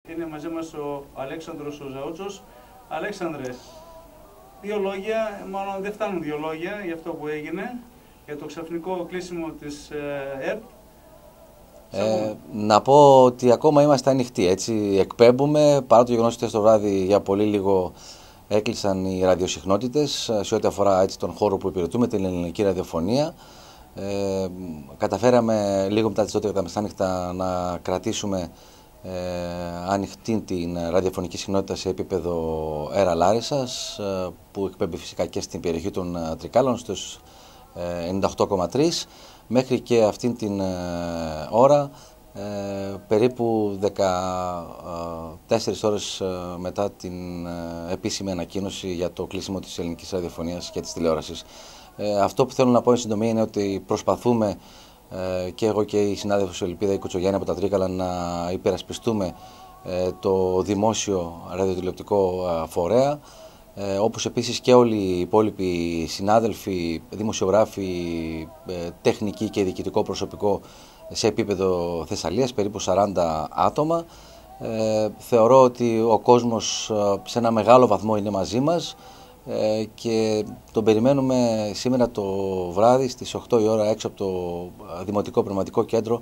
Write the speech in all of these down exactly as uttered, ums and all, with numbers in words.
Είναι μαζί μας ο Αλέξανδρος ο Ζαούτσος. Αλέξανδρε, δύο λόγια, μάλλον δεν φτάνουν δύο λόγια για αυτό που έγινε, για το ξαφνικό κλείσιμο της ΕΡΤ. Ε, να πω ότι ακόμα είμαστε ανοιχτοί, έτσι εκπέμπουμε, παρά το γεγονός ότι στο βράδυ για πολύ λίγο έκλεισαν οι ραδιοσυχνότητες σε ό,τι αφορά έτσι, τον χώρο που υπηρετούμε, την ελληνική ραδιοφωνία. Ε, καταφέραμε λίγο μετά τις δώδεκα τα μεσάνυχτα να κρατήσουμε ε, ανοιχτή την ραδιοφωνική συχνότητα σε επίπεδο Αέρα Λάρισσας, ε, που εκπέμπει φυσικά και στην περιοχή των ε, Τρικάλων στους ε, ενενήντα οκτώ κόμμα τρία. Μέχρι και αυτήν την ε, ώρα, ε, περίπου δεκατέσσερις ώρες ε, μετά την ε, επίσημη ανακοίνωση για το κλείσιμο της ελληνικής ραδιοφωνίας και της τηλεόρασης. Ε, αυτό που θέλω να πω εν συντομία είναι ότι προσπαθούμε ε, και εγώ και η συνάδελφος Ελπίδα η Κουτσογιάννη από τα Τρίκαλα να υπερασπιστούμε ε, το δημόσιο ραδιοτηλεοπτικό φορέα, ε, όπως επίσης και όλοι οι υπόλοιποι συνάδελφοι, δημοσιογράφοι, ε, τεχνικοί και διοικητικό προσωπικό σε επίπεδο Θεσσαλίας, περίπου σαράντα άτομα. Ε, θεωρώ ότι ο κόσμος σε ένα μεγάλο βαθμό είναι μαζί μας ε, και τον περιμένουμε σήμερα το βράδυ στις οκτώ η ώρα έξω από το Δημοτικό Πνευματικό Κέντρο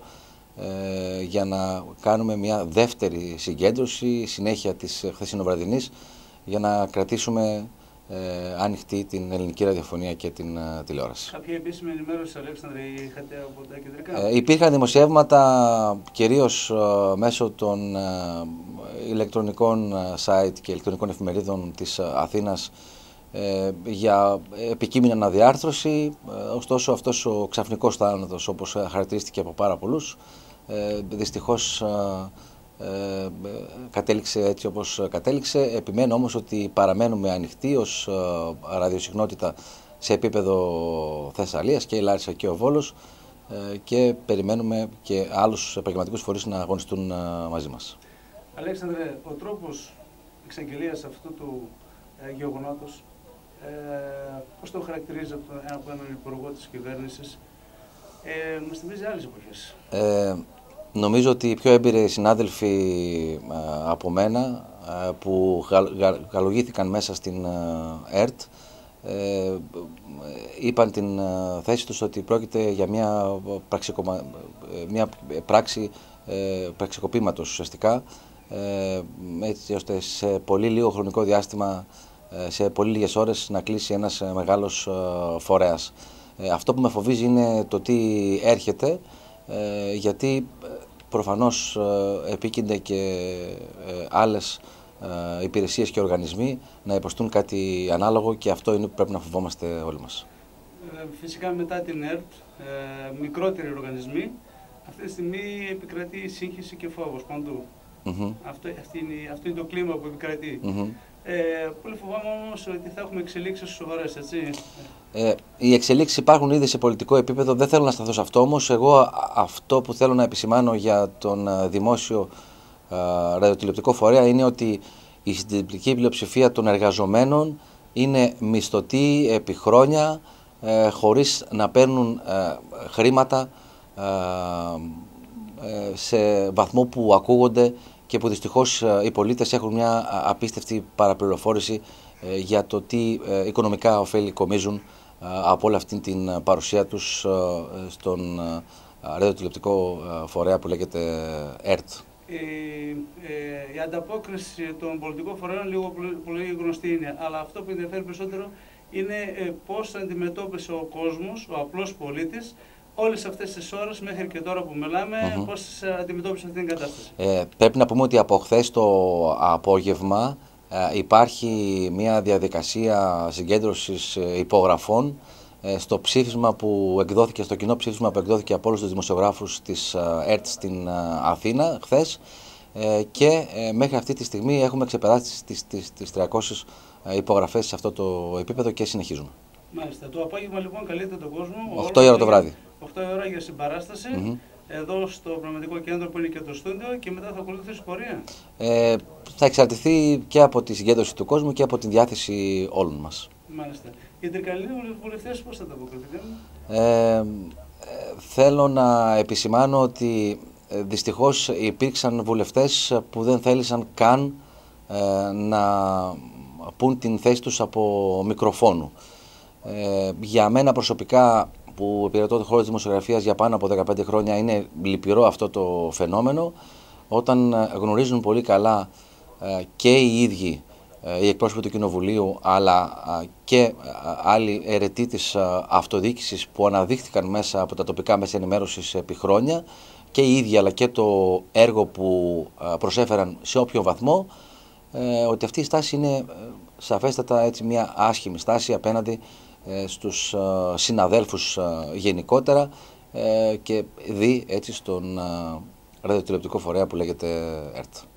ε, για να κάνουμε μια δεύτερη συγκέντρωση, συνέχεια της χθεσινοβραδινής, για να κρατήσουμε ε, ανοιχτή την ελληνική ραδιοφωνία και την ε, τηλεόραση. Κάποια επίσημη ενημέρωση, Αλέξανδρε, είχατε από τα κεντρικά? Ε, υπήρχαν δημοσιεύματα κυρίως ε, μέσω των ε, ηλεκτρονικών site και ηλεκτρονικών εφημερίδων της Αθήνας ε, για επικείμενη αναδιάρθρωση, ε, ωστόσο αυτός ο ξαφνικός θάνατος, όπως χαρακτηρίστηκε από πάρα πολλούς, ε, δυστυχώς ε, Ε, κατέληξε έτσι όπως κατέληξε. Επιμένω όμως ότι παραμένουμε ανοιχτοί ως ε, ραδιοσυχνότητα σε επίπεδο Θεσσαλίας, και η Λάρισα και ο Βόλος, ε, και περιμένουμε και άλλους επαγγελματικούς φορείς να αγωνιστούν ε, μαζί μας. Αλέξανδρε, ο τρόπος εξαγγελίας αυτού του ε, γεγονότος, ε, πώς το χαρακτηρίζει από, από έναν υπουργό της κυβέρνησης, ε, μας θυμίζει άλλες εποχές? Ε, Νομίζω ότι οι πιο έμπειροι συνάδελφοι ε, από μένα ε, που καλογήθηκαν μέσα στην ε, ΕΡΤ ε, είπαν την ε, θέση τους ότι πρόκειται για μια, πραξικομα... μια πράξη ε, πραξικοπήματος ουσιαστικά, ε, έτσι ώστε σε πολύ λίγο χρονικό διάστημα, ε, σε πολύ λίγες ώρες να κλείσει ένας ε, μεγάλος ε, φορέας. Ε, αυτό που με φοβίζει είναι το τι έρχεται, Ε, γιατί προφανώς ε, επίκυνται και ε, άλλες ε, υπηρεσίες και οργανισμοί να υποστούν κάτι ανάλογο, και αυτό είναι που πρέπει να φοβόμαστε όλοι μας. Ε, φυσικά μετά την ΕΡΤ, ε, μικρότεροι οργανισμοί, αυτή τη στιγμή επικρατεί σύγχυση και φόβος παντού. Mm-hmm. Αυτό, αυτή είναι, αυτό είναι το κλίμα που επικρατεί. Mm-hmm. Ε, πολύ φοβάμαι όμως ότι θα έχουμε εξελίξεις σοβαρές, έτσι. Ε, οι εξελίξεις υπάρχουν ήδη σε πολιτικό επίπεδο, δεν θέλω να σταθώ σε αυτό όμως. Εγώ αυτό που θέλω να επισημάνω για τον δημόσιο ε, ραδιοτηλεοπτικό φορέα είναι ότι η συντριπτική πλειοψηφία των εργαζομένων είναι μισθωτοί επί χρόνια, ε, χωρίς να παίρνουν ε, χρήματα ε, ε, σε βαθμό που ακούγονται, και που δυστυχώς οι πολίτες έχουν μια απίστευτη παραπληροφόρηση για το τι οικονομικά ωφέλη κομίζουν από όλη αυτή την παρουσία τους στον ραδιοτηλεοπτικό φορέα που λέγεται ΕΡΤ. Η, ε, η ανταπόκριση των πολιτικών φορέων λίγο πολύ γνωστή είναι, αλλά αυτό που ενδιαφέρει περισσότερο είναι ε, πώς αντιμετώπισε ο κόσμος, ο απλός πολίτης, όλες αυτές τις ώρες μέχρι και τώρα που μιλάμε, mm-hmm. πώς αντιμετώπισε αυτή την κατάσταση? Ε, πρέπει να πούμε ότι από χθες το απόγευμα ε, υπάρχει μια διαδικασία συγκέντρωσης ε, υπογραφών ε, στο ψήφισμα που εκδόθηκε, στο κοινό ψήφισμα που εκδόθηκε από όλους τους δημοσιογράφους της ε, ΕΡΤ στην ε, Αθήνα χθες, ε, και ε, μέχρι αυτή τη στιγμή έχουμε ξεπεράσει τις, τις, τις τριακόσιες ε, υπογραφές σε αυτό το επίπεδο και συνεχίζουμε. Μάλιστα. Το απόγευμα λοιπόν καλείται τον κόσμο οκτώ η ώρα το βράδυ. οκτώ η ώρα για συμπαράσταση, mm-hmm. εδώ στο Πνευματικό Κέντρο που είναι και το στούντιο, και μετά θα ακολουθήσει πορεία. Ε, θα εξαρτηθεί και από τη συγκέντρωση του κόσμου και από τη διάθεση όλων μας. Μάλιστα. Οι Τρικαλοί βουλευτές πώς θα τα αποκριθήκαν? Ε, ε, θέλω να επισημάνω ότι δυστυχώς υπήρξαν βουλευτές που δεν θέλησαν καν ε, να πούν την θέση τους από μικροφόνου. Ε, για μένα προσωπικά, που υπηρετώ το χώρο της δημοσιογραφίας για πάνω από δεκαπέντε χρόνια, είναι λυπηρό αυτό το φαινόμενο, όταν γνωρίζουν πολύ καλά ε, και οι ίδιοι ε, οι εκπρόσωποι του Κοινοβουλίου, αλλά ε, και ε, άλλοι αιρετοί της ε, αυτοδιοίκησης που αναδείχθηκαν μέσα από τα τοπικά μέσα ενημέρωσης επί χρόνια, και οι ίδιοι αλλά και το έργο που ε, προσέφεραν σε όποιο βαθμό, ε, ότι αυτή η στάση είναι ε, σαφέστατα έτσι μια άσχημη στάση απέναντι στους συναδέλφους γενικότερα και δι έτσι στον ραδιοτηλεοπτικό φορέα που λέγεται ΕΡΤ.